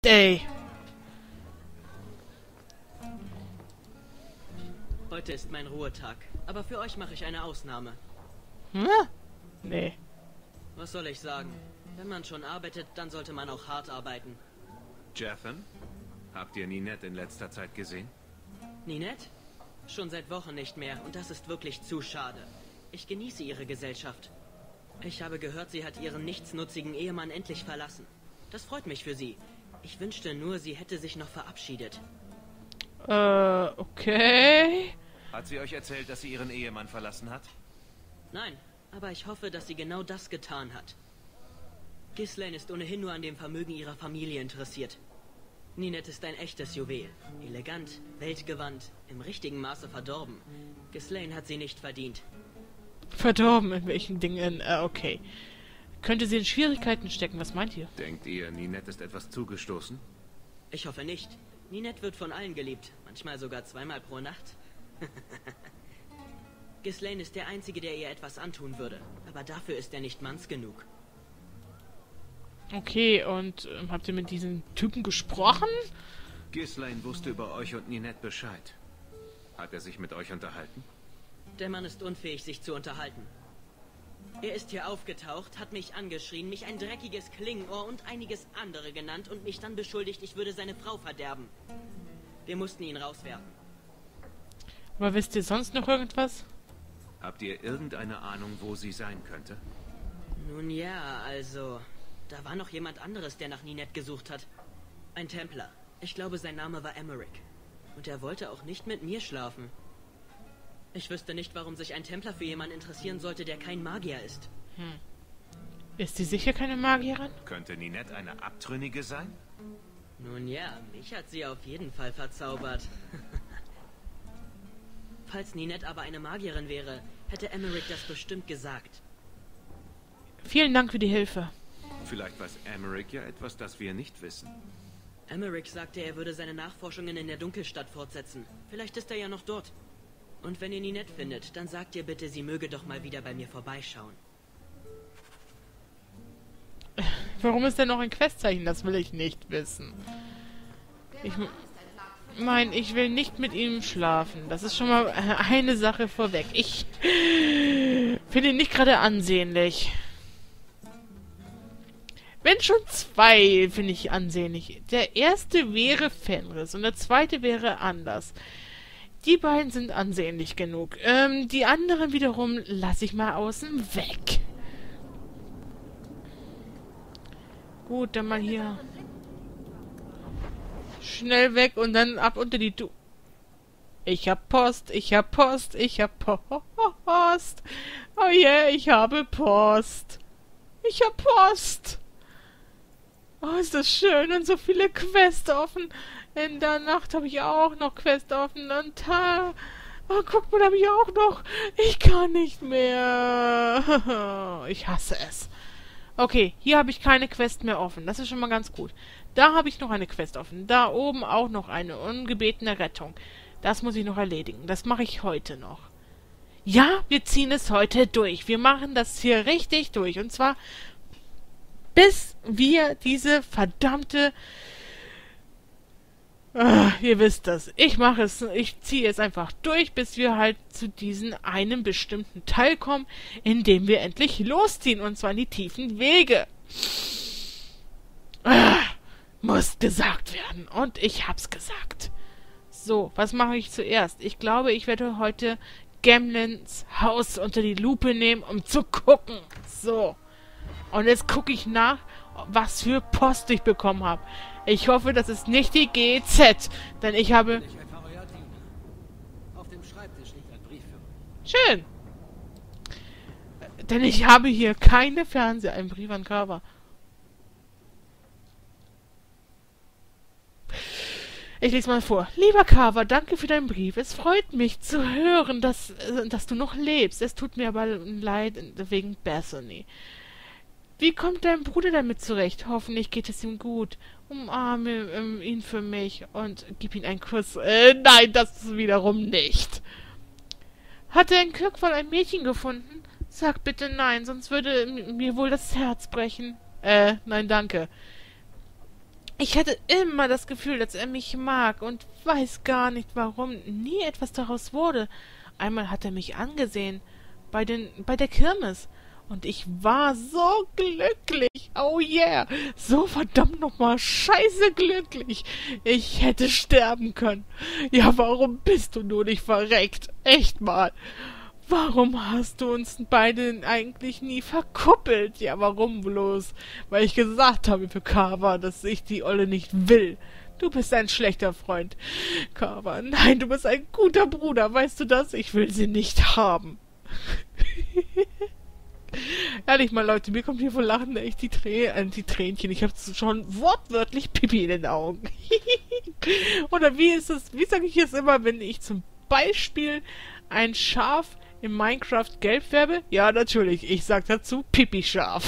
ey. Heute ist mein Ruhetag, aber für euch mache ich eine Ausnahme. Hm? Nee. Was soll ich sagen? Wenn man schon arbeitet, dann sollte man auch hart arbeiten. Jathan, habt ihr Ninette in letzter Zeit gesehen? Ninette? Schon seit Wochen nicht mehr und das ist wirklich zu schade. Ich genieße ihre Gesellschaft. Ich habe gehört, sie hat ihren nichtsnutzigen Ehemann endlich verlassen. Das freut mich für sie. Ich wünschte nur, sie hätte sich noch verabschiedet. Okay. Hat sie euch erzählt, dass sie ihren Ehemann verlassen hat? Nein, aber ich hoffe, dass sie genau das getan hat. Ghislaine ist ohnehin nur an dem Vermögen ihrer Familie interessiert. Ninette ist ein echtes Juwel. Elegant, weltgewandt, im richtigen Maße verdorben. Ghislaine hat sie nicht verdient. Verdorben in welchen Dingen? Okay. Könnte sie in Schwierigkeiten stecken? Was meint ihr? Denkt ihr, Ninette ist etwas zugestoßen? Ich hoffe nicht. Ninette wird von allen geliebt. Manchmal sogar 2-mal pro Nacht. Ghislaine ist der Einzige, der ihr etwas antun würde. Aber dafür ist er nicht manns genug. Okay, und habt ihr mit diesen Typen gesprochen? Ghislaine wusste über euch und Ninette Bescheid. Hat er sich mit euch unterhalten? Der Mann ist unfähig, sich zu unterhalten. Er ist hier aufgetaucht, hat mich angeschrien, mich ein dreckiges Klingenohr und einiges andere genannt und mich dann beschuldigt, ich würde seine Frau verderben. Wir mussten ihn rauswerfen. Aber wisst ihr sonst noch irgendwas? Habt ihr irgendeine Ahnung, wo sie sein könnte? Nun ja, also... Da war noch jemand anderes, der nach Ninette gesucht hat. Ein Templer. Ich glaube, sein Name war Emmerich. Und er wollte auch nicht mit mir schlafen. Ich wüsste nicht, warum sich ein Templer für jemanden interessieren sollte, der kein Magier ist. Ist sie sicher keine Magierin? Könnte Ninette eine Abtrünnige sein? Nun ja, mich hat sie auf jeden Fall verzaubert. Falls Ninette aber eine Magierin wäre, hätte Emmerich das bestimmt gesagt. Vielen Dank für die Hilfe. Vielleicht weiß Emmerich ja etwas, das wir nicht wissen. Emmerich sagte, er würde seine Nachforschungen in der Dunkelstadt fortsetzen. Vielleicht ist er ja noch dort. Und wenn ihr Ninette findet, dann sagt ihr bitte, sie möge doch mal wieder bei mir vorbeischauen. Warum ist denn noch ein Questzeichen? Das will ich nicht wissen. Nein, ich will nicht mit ihm schlafen. Das ist schon mal eine Sache vorweg. Ich finde ihn nicht gerade ansehnlich. Wenn schon 2 finde ich ansehnlich. Der erste wäre Fenris und der zweite wäre Anders. Die beiden sind ansehnlich genug. Die anderen wiederum lasse ich mal außen weg. Gut, dann mal hier schnell weg und dann ab unter die Ich hab Post, ich hab Post, ich hab Post. Oh yeah, ich habe Post. Ich hab Post. Oh, ist das schön und so viele Quests offen. In der Nacht habe ich auch noch Quests offen. Und oh, guck mal, da habe ich auch noch. Ich kann nicht mehr. Ich hasse es. Okay, hier habe ich keine Quest mehr offen. Das ist schon mal ganz gut. Da habe ich noch eine Quest offen. Da oben auch noch eine ungebetene Rettung. Das muss ich noch erledigen. Das mache ich heute noch. Ja, wir ziehen es heute durch. Wir machen das hier richtig durch. Und zwar bis wir diese verdammte... ihr wisst das. Ich mache es. Ich ziehe es einfach durch, bis wir halt zu diesem einen bestimmten Teil kommen, in dem wir endlich losziehen. Und zwar in die tiefen Wege. Muss gesagt werden. Und ich hab's gesagt. So, was mache ich zuerst? Ich glaube, ich werde heute Gamlins Haus unter die Lupe nehmen, um zu gucken. So. Und jetzt gucke ich nach, was für Post ich bekommen habe. Ich hoffe, das ist nicht die GZ, denn ich habe... Auf dem Schreibtisch liegt ein Brief für mich. Schön. Denn ich habe hier keine Fernseher, einen Brief an Carver. Ich lese mal vor. Lieber Carver, danke für deinen Brief. Es freut mich zu hören, dass du noch lebst. Es tut mir aber leid wegen Bethany. Wie kommt dein Bruder damit zurecht? Hoffentlich geht es ihm gut. Umarme ihn für mich und gib ihm einen Kuss. Nein, das wiederum nicht. Hat er in Kirkwall ein Mädchen gefunden? Sag bitte nein, sonst würde mir wohl das Herz brechen. Nein, danke. Ich hatte immer das Gefühl, dass er mich mag und weiß gar nicht, warum nie etwas daraus wurde. Einmal hat er mich angesehen, bei der Kirmes. Und ich war so glücklich. Oh yeah. So verdammt nochmal scheiße glücklich. Ich hätte sterben können. Ja, warum bist du nur nicht verreckt? Echt mal. Warum hast du uns beide eigentlich nie verkuppelt? Ja, warum bloß? Weil ich gesagt habe für Carver, dass ich die Olle nicht will. Du bist ein schlechter Freund. Carver, nein, du bist ein guter Bruder. Weißt du das? Ich will sie nicht haben. Ehrlich mal, Leute, mir kommt hier vor Lachen echt die Tränchen. Ich habe schon wortwörtlich Pipi in den Augen. Oder wie sage ich jetzt immer, wenn ich zum Beispiel ein Schaf in Minecraft gelb färbe? Ja, natürlich. Ich sag dazu Pipi-Schaf.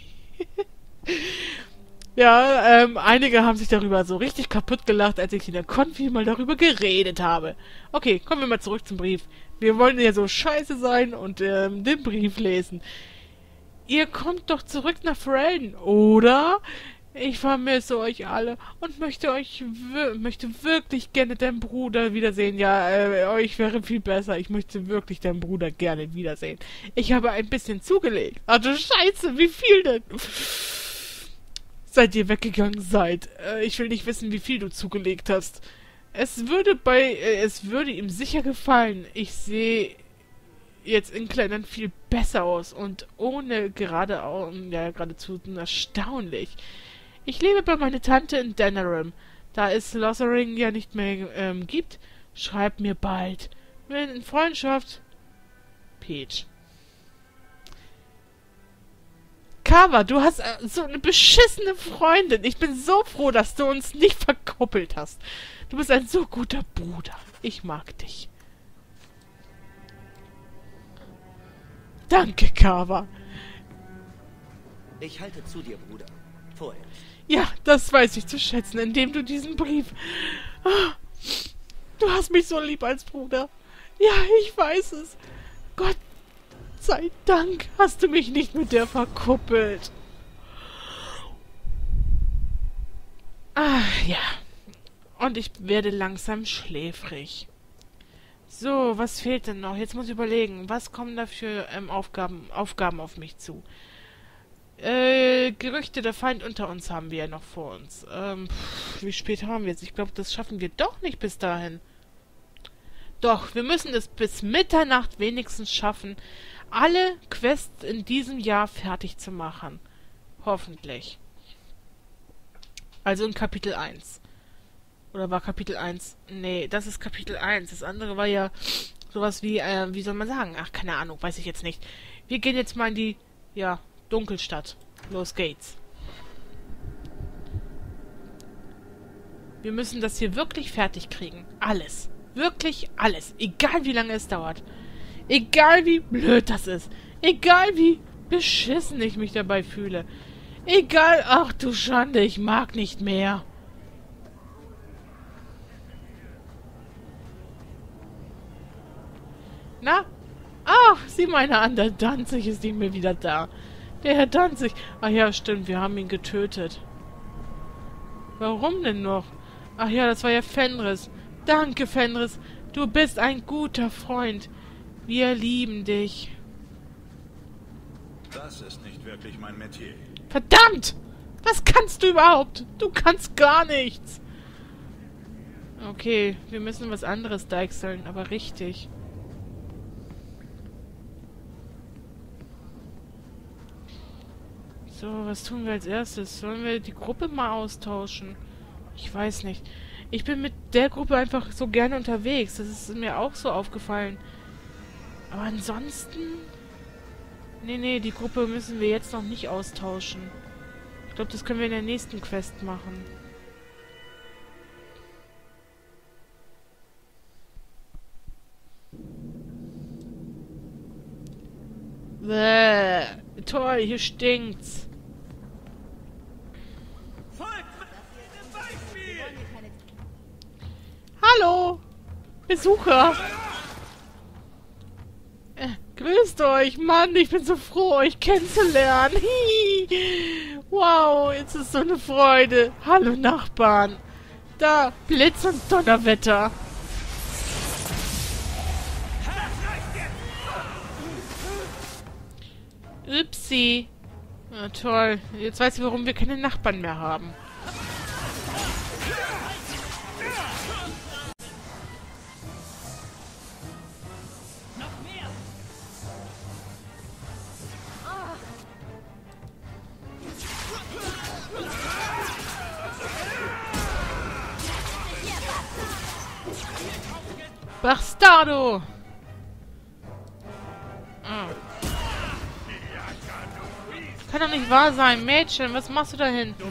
Ja, einige haben sich darüber so richtig kaputt gelacht, als ich in der Konfi mal darüber geredet habe. Okay, kommen wir mal zurück zum Brief. Wir wollen ja so scheiße sein und den Brief lesen. Ihr kommt doch zurück nach Ferelden, oder? Ich vermisse euch alle und möchte wirklich gerne deinen Bruder wiedersehen. Ja, euch wäre viel besser. Ich möchte wirklich deinen Bruder gerne wiedersehen. Ich habe ein bisschen zugelegt. Ach du Scheiße, wie viel denn? Seit ihr weggegangen seid. Ich will nicht wissen, wie viel du zugelegt hast. Es würde ihm sicher gefallen. Ich sehe jetzt in Kleidern viel besser aus und ohne geradezu erstaunlich. Ich lebe bei meiner Tante in Denerim. Da es Lothering ja nicht mehr gibt, schreibt mir bald. In Freundschaft, Peach. Carver, du hast so eine beschissene Freundin. Ich bin so froh, dass du uns nicht verkuppelt hast. Du bist ein so guter Bruder. Ich mag dich. Danke, Carver. Ich halte zu dir, Bruder. Vorerst. Ja, das weiß ich zu schätzen, indem du diesen Brief... Oh, du hast mich so lieb als Bruder. Ja, ich weiß es. Gott sei Dank hast du mich nicht mit der verkuppelt. Ah, ja. Und ich werde langsam schläfrig. So, was fehlt denn noch? Jetzt muss ich überlegen, was kommen da für Aufgaben auf mich zu? Gerüchte, der Feind unter uns haben wir ja noch vor uns. Wie spät haben wir jetzt? Ich glaube, das schaffen wir doch nicht bis dahin. Doch, wir müssen es bis Mitternacht wenigstens schaffen, alle Quests in diesem Jahr fertig zu machen. Hoffentlich. Also in Kapitel 1. Oder war Kapitel 1? Nee, das ist Kapitel 1. Das andere war ja sowas wie, wie soll man sagen? Ach, keine Ahnung, weiß ich jetzt nicht. Wir gehen jetzt mal in die, ja, Dunkelstadt. Los geht's. Wir müssen das hier wirklich fertig kriegen. Alles. Wirklich alles. Egal wie lange es dauert. Egal wie blöd das ist. Egal wie beschissen ich mich dabei fühle. Egal, ach du Schande, ich mag nicht mehr. Na? Ach, sieh meine an, der Danzig ist nicht mehr wieder da. Der Herr Danzig. Ach ja, stimmt, wir haben ihn getötet. Warum denn noch? Ach ja, das war ja Fenris. Danke, Fenris. Du bist ein guter Freund. Wir lieben dich. Das ist nicht wirklich mein Metier. Verdammt! Was kannst du überhaupt? Du kannst gar nichts. Okay, wir müssen was anderes deichseln, aber richtig. So, was tun wir als erstes? Sollen wir die Gruppe mal austauschen? Ich weiß nicht. Ich bin mit der Gruppe einfach so gerne unterwegs. Das ist mir auch so aufgefallen. Aber ansonsten... Nee, die Gruppe müssen wir jetzt noch nicht austauschen. Ich glaube, das können wir in der nächsten Quest machen. Bäh, toll, hier stinkt's. Hallo, Besucher. Grüßt euch, Mann, ich bin so froh, euch kennenzulernen. Wow, jetzt ist so eine Freude. Hallo Nachbarn. Da, Blitz und Donnerwetter. Upsi. Na toll. Jetzt weiß ich, warum wir keine Nachbarn mehr haben. Bastardo! Ah. Kann doch nicht wahr sein, Mädchen, was machst du da hinten?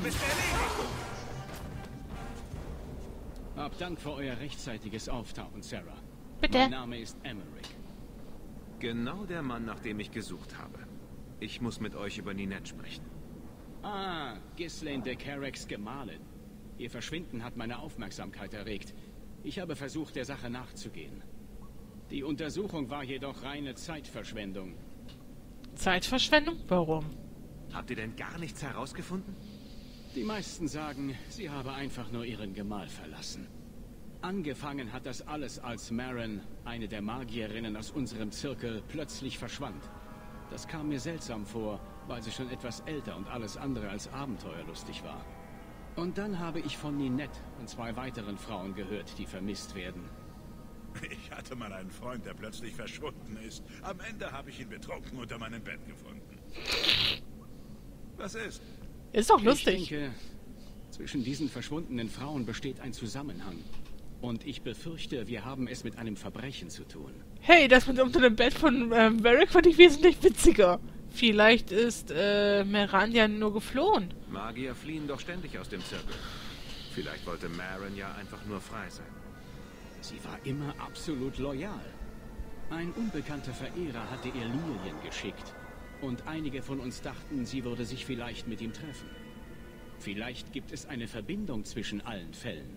Hab Dank für euer rechtzeitiges Auftauchen, Sarah. Bitte? Mein Name ist Emmerich. Genau der Mann, nach dem ich gesucht habe. Ich muss mit euch über Ninette sprechen. Ah, Ghislaine de Carrex Gemahlin. Ihr Verschwinden hat meine Aufmerksamkeit erregt. Ich habe versucht, der Sache nachzugehen. Die Untersuchung war jedoch reine Zeitverschwendung. Zeitverschwendung? Warum? Habt ihr denn gar nichts herausgefunden? Die meisten sagen, sie habe einfach nur ihren Gemahl verlassen. Angefangen hat das alles, als Maren, eine der Magierinnen aus unserem Zirkel, plötzlich verschwand. Das kam mir seltsam vor, weil sie schon etwas älter und alles andere als abenteuerlustig war. Und dann habe ich von Ninette und 2 weiteren Frauen gehört, die vermisst werden. Ich hatte mal einen Freund, der plötzlich verschwunden ist. Am Ende habe ich ihn betrunken unter meinem Bett gefunden. Was ist? Ist doch lustig. Ich denke, zwischen diesen verschwundenen Frauen besteht ein Zusammenhang. Und ich befürchte, wir haben es mit einem Verbrechen zu tun. Hey, das mit unter dem Bett von Varric fand ich wesentlich witziger. Vielleicht ist Meran ja nur geflohen. Magier fliehen doch ständig aus dem Zirkel. Vielleicht wollte Maren ja einfach nur frei sein. Sie war immer absolut loyal. Ein unbekannter Verehrer hatte ihr Lilien geschickt. Und einige von uns dachten, sie würde sich vielleicht mit ihm treffen. Vielleicht gibt es eine Verbindung zwischen allen Fällen.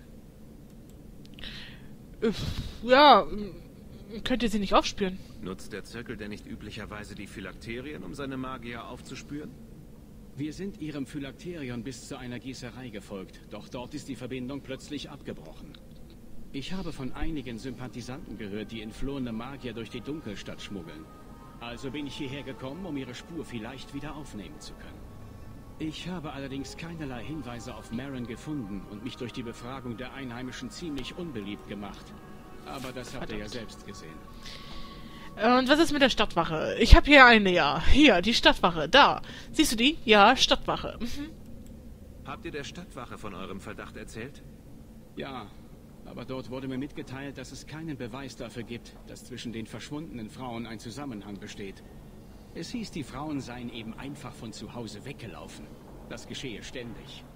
Ja, könnt ihr sie nicht aufspüren? Nutzt der Zirkel denn nicht üblicherweise die Phylakterien, um seine Magier aufzuspüren? Wir sind ihrem Phylakterion bis zu einer Gießerei gefolgt, doch dort ist die Verbindung plötzlich abgebrochen. Ich habe von einigen Sympathisanten gehört, die entflohene Magier durch die Dunkelstadt schmuggeln. Also bin ich hierher gekommen, um ihre Spur vielleicht wieder aufnehmen zu können. Ich habe allerdings keinerlei Hinweise auf Maren gefunden und mich durch die Befragung der Einheimischen ziemlich unbeliebt gemacht. Aber das habt ihr ja selbst gesehen. Und was ist mit der Stadtwache? Ich habe hier eine, ja. Hier, die Stadtwache, da. Siehst du die? Ja, Stadtwache. Mhm. Habt ihr der Stadtwache von eurem Verdacht erzählt? Ja, aber dort wurde mir mitgeteilt, dass es keinen Beweis dafür gibt, dass zwischen den verschwundenen Frauen ein Zusammenhang besteht. Es hieß, die Frauen seien eben einfach von zu Hause weggelaufen. Das geschehe ständig.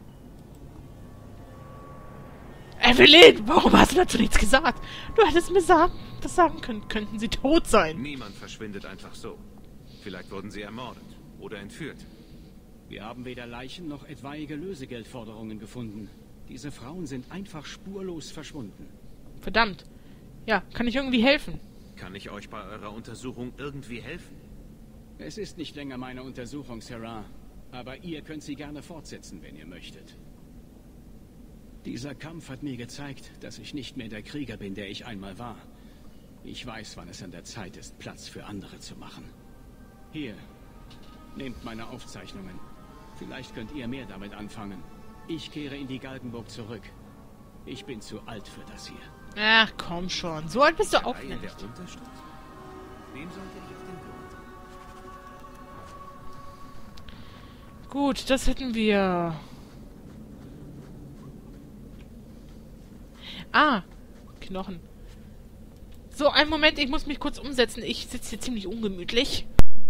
Evelyn, warum hast du dazu nichts gesagt? Du hättest mir das sagen können. Könnten sie tot sein? Niemand verschwindet einfach so. Vielleicht wurden sie ermordet oder entführt. Wir haben weder Leichen noch etwaige Lösegeldforderungen gefunden. Diese Frauen sind einfach spurlos verschwunden. Verdammt. Ja, kann ich irgendwie helfen? Kann ich euch bei eurer Untersuchung irgendwie helfen? Es ist nicht länger meine Untersuchung, Sarah. Aber ihr könnt sie gerne fortsetzen, wenn ihr möchtet. Dieser Kampf hat mir gezeigt, dass ich nicht mehr der Krieger bin, der ich einmal war. Ich weiß, wann es an der Zeit ist, Platz für andere zu machen. Hier, nehmt meine Aufzeichnungen. Vielleicht könnt ihr mehr damit anfangen. Ich kehre in die Galgenburg zurück. Ich bin zu alt für das hier. Ach, komm schon. So alt bist du auch Reihe nicht. der Unterstadt? Wem sollte ich auf den Grund? Gut, das hätten wir. Ah, Knochen. So, einen Moment, ich muss mich kurz umsetzen. Ich sitze hier ziemlich ungemütlich.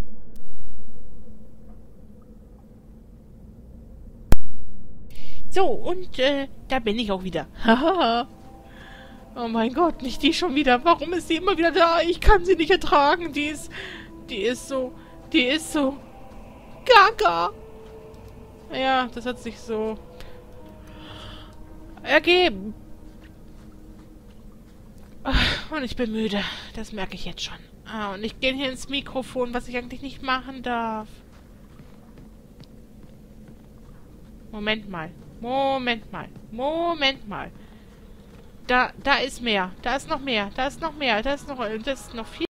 So, und da bin ich auch wieder. Haha. Oh mein Gott, nicht die schon wieder. Warum ist sie immer wieder da? Ich kann sie nicht ertragen. Die ist so gaga. Ja, das hat sich so ergeben. Und ich bin müde. Das merke ich jetzt schon. Ah, und ich gehe hier ins Mikrofon, was ich eigentlich nicht machen darf. Moment mal. Moment mal. Moment mal. Da ist mehr. Da ist noch mehr. Da ist noch mehr. Da ist noch viel.